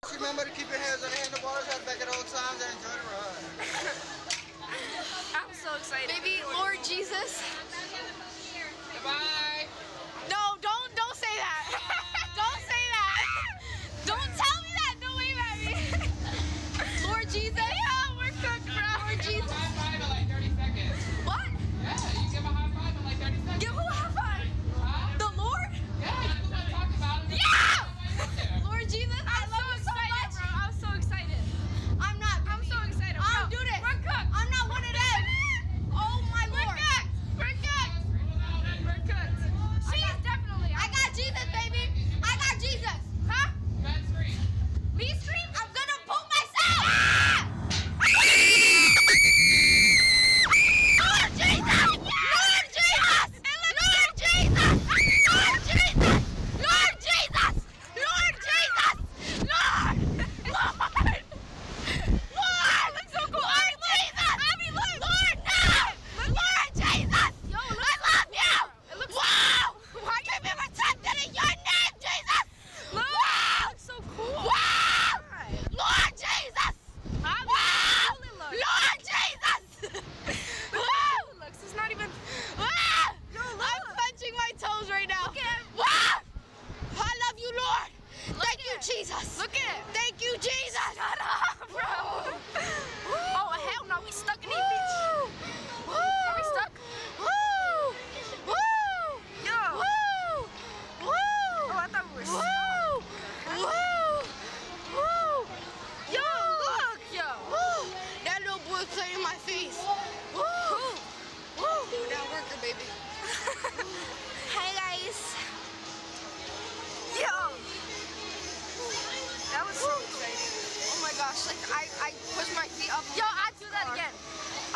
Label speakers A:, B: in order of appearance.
A: Remember to keep your hands on the handlebars, head back at old times, and enjoy the ride.
B: I'm so excited.
C: Maybe Lord Jesus.
B: Goodbye.
C: No, don't say that. Don't say that. Don't tell me that. Don't wave at me. Lord Jesus. Yeah, we're cooked, bro. Lord Jesus.
B: High five in like 30 seconds.
C: What?
B: Yeah, you give a high five in like 30 seconds.
C: Give who a high five?
B: Huh?
C: The Lord?
B: Yeah, you want to talk about it.
C: Yeah! Lord Jesus, I love you so much.
B: Bro. I'm so excited.
C: I'm not.
B: I'm so excited.
C: I'll
B: Bro,
C: do this.
B: We're cooked.
C: I'm not one of them. Oh my Lord.
B: We're cooked. We're cooked. She's definitely.
C: I got Jesus, baby. I got Jesus. Huh?
B: Bad scream.
C: Me scream? I'm gonna poop myself. Lord Jesus! Lord Jesus! Lord Jesus! Lord Jesus! Lord Jesus! Lord Jesus! Lord! Lord! Lord! Looks so cool. Lord Jesus! Abby, look! Lord, no! Lord Jesus! Yo, I love you! It looks wow! Why can't be protected in your name, Jesus? Look! Wow! Looks so cool. Wow! Lord Jesus! Wow! Lord Jesus! Wow!
B: Looks. It's not even.
C: Ah! I'm clenching my toes right now.
B: Look at him.
C: Wow! I love you, Lord. Thank you, Jesus.
B: Look at it.
C: Thank you, Jesus.
B: Shut up, bro. Oh hell no, we stuck in these bitch.
C: Woo!
B: Are we stuck?
C: Woo! Woo!
B: Yo.
C: Woo! Woo!
B: Oh, I thought we were stuck.
C: Woo! Woo! Woo!
B: Yo, look, yo.
C: Woo! That little boy played in my face. Woo! Woo! That worker, baby. Hi, guys.
B: Yo. That was so exciting.
C: Oh my gosh, like I pushed my feet up.
B: Yo, I'd do that again.